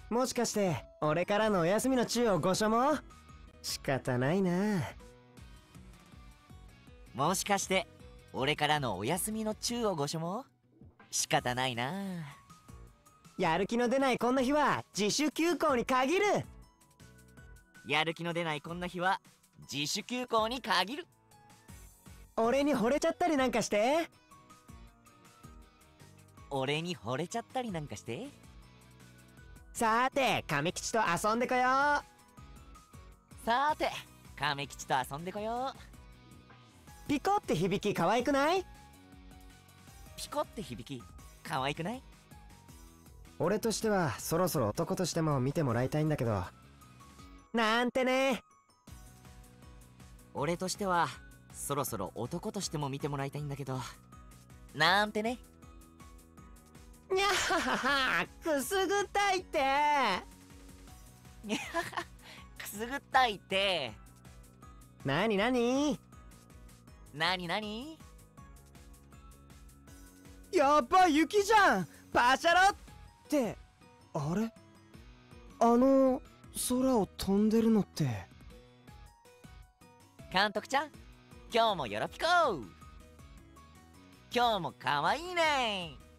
もしかして俺からのお休みのチューをご所望？仕方ないな。 もしかして俺からのお休みのチューをご所望？仕方ないな。 やる気の出ないこんな日は自主休校に限る。 やる気の出ないこんな日は自主休校に限る。 俺に惚れちゃったりなんかして。 俺に惚れちゃったりなんかして。 さーて亀吉と遊んでこよう。 さーて亀吉と遊んでこよう。 ピコって響き可愛くない？ ピコって響き可愛くない？ 俺としてはそろそろ男としても見てもらいたいんだけど。なんてね。 俺としてはそろそろ男としても見てもらいたいんだけど。なんてね。 にゃははは、くすぐったいって。 にゃはは、くすぐったいって。 なになに？ なになに？ やっば雪じゃん。パシャロって。あれ、空を飛んでるのって。 監督ちゃん、今日もよろぴこ。今日もかわいいね。